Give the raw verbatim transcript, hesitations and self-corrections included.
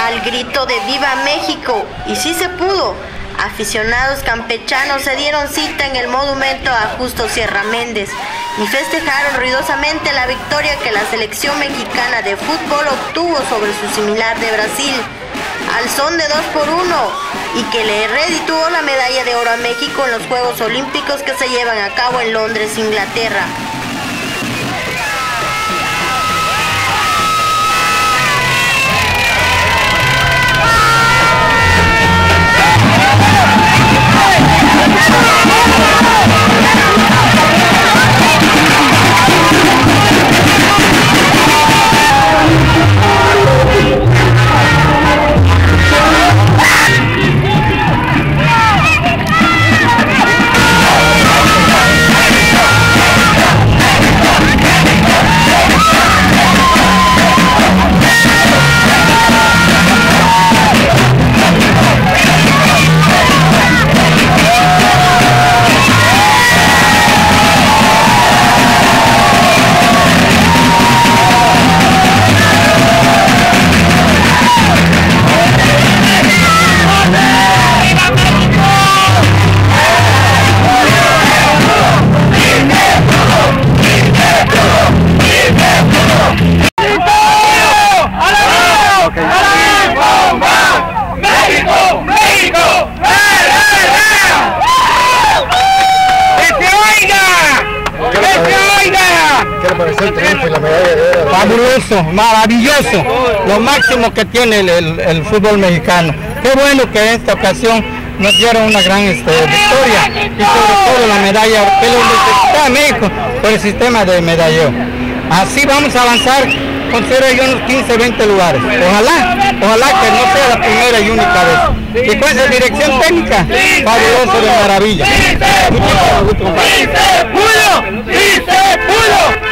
al grito de ¡Viva México! Y sí se pudo. Aficionados campechanos se dieron cita en el monumento a Justo Sierra Méndez y festejaron ruidosamente la victoria que la selección mexicana de fútbol obtuvo sobre su similar de Brasil, al son de dos por uno, y que le redituó la medalla de oro a México en los Juegos Olímpicos que se llevan a cabo en Londres, Inglaterra. Fabuloso, maravilloso, lo máximo que tiene el, el, el fútbol mexicano. Qué bueno que en esta ocasión nos dieron una gran este, victoria y sobre todo la medalla que lo necesita México por el sistema de medalleo. Así vamos a avanzar, considero yo unos quince, veinte lugares. Ojalá, ojalá que no sea la primera y única vez. Y con esa dirección técnica, fabuloso, de maravilla. ¡Sí se pudo! ¡Sí se pudo! ¡Sí se pudo!